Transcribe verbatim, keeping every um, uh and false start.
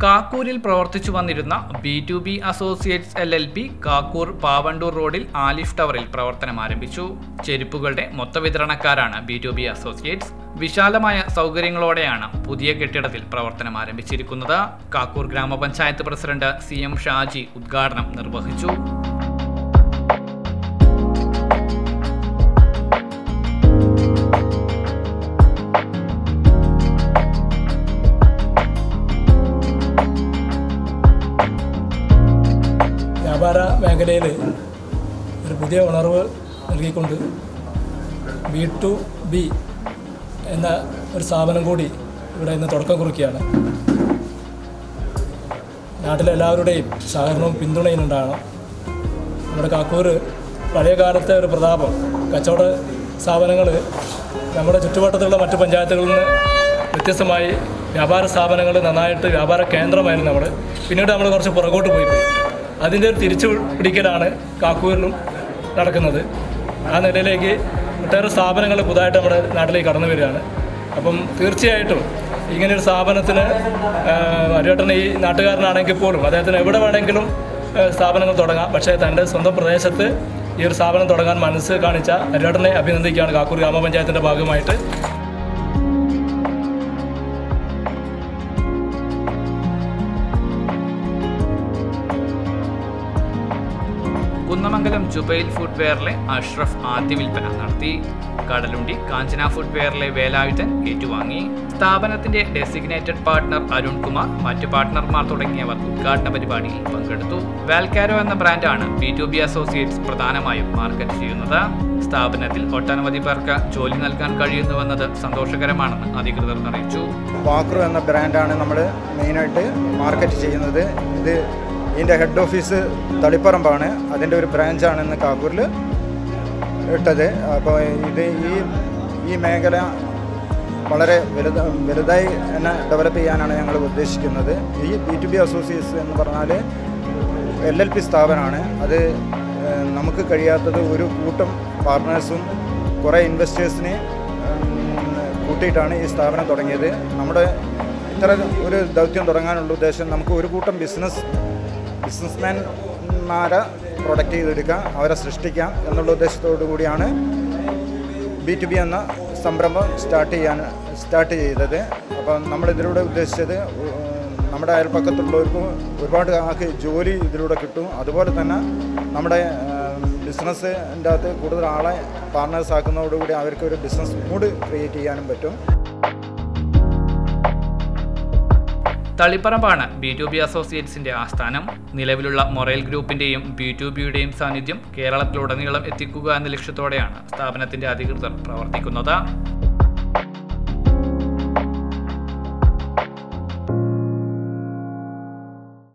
കാക്കൂരിൽ പ്രവർത്തിച്ചു വന്നിരുന്ന B to B associates L L P Kakkur Pavandur റോഡിൽ ആലിഫ് ടവറിൽ പ്രവർത്തനം ആരംഭിച്ചു. ചെരുപ്പുകളുടെ മൊത്തവിതരണക്കാരാണ് ബി ടു ബി അസോസിയേറ്റ്സ്. വിശാലമായ സൗകര്യങ്ങളോടെയാണ് പുതിയ കെട്ടിടത്തിൽ പ്രവർത്തനം ആരംഭിച്ചിരിക്കുന്നത്. കാക്കൂർ ഗ്രാമപഞ്ചായത്ത് പ്രസിഡന്റ് സി എം ഷാജി ഉദ്ഘാടനം നിർവഹിച്ചു. വ്യാപാര മേഖലയിൽ ഒരു പുതിയ ഉണർവ് നൽകിക്കൊണ്ട് ബി ടു ബി എന്ന ഒരു സ്ഥാപനം കൂടി ഇവിടെ ഇന്ന് തുടക്കം കുറിക്കുകയാണ്. നാട്ടിലെ എല്ലാവരുടെയും സഹകരണവും പിന്തുണയും ഉണ്ടാകണം. നമ്മുടെ കാക്കൂർ പഴയ കാലത്തെ ഒരു പ്രതാപം, കച്ചവട സ്ഥാപനങ്ങൾ നമ്മുടെ ചുറ്റുവട്ടത്തുള്ള മറ്റു പഞ്ചായത്തുകളിൽ നിന്ന് വ്യത്യസ്തമായി വ്യാപാര സ്ഥാപനങ്ങൾ നന്നായിട്ട് വ്യാപാര കേന്ദ്രമായിരുന്നു നമ്മൾ. പിന്നീട് നമ്മൾ കുറച്ച് പുറകോട്ട് പോയി പോയി അതിൻ്റെ ഒരു തിരിച്ചു പിടിക്കലാണ് കാക്കൂരിലും നടക്കുന്നത്. ആ നിലയിലേക്ക് ഒട്ടേറെ സ്ഥാപനങ്ങൾ പുതുതായിട്ട് നമ്മുടെ നാട്ടിലേക്ക് കടന്നു വരികയാണ്. അപ്പം തീർച്ചയായിട്ടും ഇങ്ങനെയൊരു സ്ഥാപനത്തിന് അരിയേട്ടൻ ഈ നാട്ടുകാരനാണെങ്കിൽ പോലും അദ്ദേഹത്തിന് എവിടെ വേണമെങ്കിലും സ്ഥാപനങ്ങൾ തുടങ്ങാം. പക്ഷേ തൻ്റെ സ്വന്തം പ്രദേശത്ത് ഈ ഒരു സ്ഥാപനം തുടങ്ങാൻ മനസ്സ് കാണിച്ച അരിയേട്ടനെ അഭിനന്ദിക്കുകയാണ് കാക്കൂർ ഗ്രാമപഞ്ചായത്തിൻ്റെ ഭാഗമായിട്ട്. കുന്നമംഗലം ജുബൈൽ ഫുട്വെയറിലെ അഷ്റഫ് ആദ്യ വിൽപ്പന നടത്തി. കടലുണ്ടി കാഞ്ചന ഫുട്വെയറിലെ വേലായുധൻ ഏറ്റുവാങ്ങി. സ്ഥാപനത്തിന്റെ ഡെസിഗ്നേറ്റഡ് പാർട്ണർ അരുൺ കുമാർ, മറ്റു പാർട്ണർമാർ തുടങ്ങിയവർ ഉദ്ഘാടന പരിപാടിയിൽ പങ്കെടുത്തു. വാൽക്കാരോ എന്ന ബ്രാൻഡാണ് ബി ടു ബി അസോസിയേറ്റ്സ് പ്രധാനമായും മാർക്കറ്റ് ചെയ്യുന്നത്. സ്ഥാപനത്തിൽ ഒട്ടനവധി പേർക്ക് ജോലി നൽകാൻ കഴിയുന്നുവെന്നത് സന്തോഷകരമാണെന്ന് അധികൃതർ അറിയിച്ചു. വാക്രോ എന്ന ബ്രാൻഡാണ് നമ്മൾ മെയിനായിട്ട് മാർക്കറ്റ് ചെയ്യുന്നത്. ഇത് ഇതിൻ്റെ ഹെഡ് ഓഫീസ് തളിപ്പറമ്പാണ്. അതിൻ്റെ ഒരു ബ്രാഞ്ചാണ് ഇന്ന് കാക്കൂരിൽ ഇട്ടത്. അപ്പോൾ ഇത് ഈ ഈ മേഖല വളരെ വലുത വലുതായി തന്നെ ഡെവലപ്പ് ചെയ്യാനാണ് ഞങ്ങൾ ഉദ്ദേശിക്കുന്നത്. ഈ ബി ടു ബി അസോസിയേറ്റ്സ് എന്ന് പറഞ്ഞാൽ എൽ എൽ പി സ്ഥാപനമാണ്. അത് നമുക്ക് കഴിയാത്തത് ഒരു കൂട്ടം പാർട്ട്നേഴ്സും കുറേ ഇൻവെസ്റ്റേഴ്സിനെ കൂട്ടിയിട്ടാണ് ഈ സ്ഥാപനം തുടങ്ങിയത്. നമ്മുടെ ഇത്ര ഒരു ദൗത്യം തുടങ്ങാനുള്ള ഉദ്ദേശം നമുക്ക് ഒരു കൂട്ടം ബിസിനസ് ബിസിനസ്മാൻമാരെ പ്രൊഡക്റ്റ് ചെയ്തെടുക്കാം, അവരെ സൃഷ്ടിക്കാം എന്നുള്ള ഉദ്ദേശത്തോടു കൂടിയാണ് ബി ടു ബി എന്ന സംരംഭം സ്റ്റാർട്ട് ചെയ്യാൻ സ്റ്റാർട്ട് ചെയ്തത്. അപ്പം നമ്മളിതിലൂടെ ഉദ്ദേശിച്ചത് നമ്മുടെ അയൽപ്പക്കത്തുള്ളവർക്കും ഒരുപാട് ആൾക്ക് ജോലി ഇതിലൂടെ കിട്ടും. അതുപോലെ തന്നെ നമ്മുടെ ബിസിനസ്സിൻ്റെ അകത്ത് കൂടുതൽ ആളെ പാർട്ട്നേഴ്സ് ആക്കുന്നതോടുകൂടി അവർക്ക് ഒരു ബിസിനസ് മൂഡ് ക്രിയേറ്റ് ചെയ്യാനും പറ്റും. തളിപ്പറമ്പാണ് ബി ടു ബി അസോസിയേറ്റ്സിന്റെ ആസ്ഥാനം. നിലവിലുള്ള മൊറൈൽ ഗ്രൂപ്പിന്റെയും ബി ടു ബിയുടെയും സാന്നിധ്യം കേരളത്തിലുടനീളം എത്തിക്കുക എന്ന ലക്ഷ്യത്തോടെയാണ് സ്ഥാപനത്തിന്റെ അധികൃതർ പ്രവർത്തിക്കുന്നത്.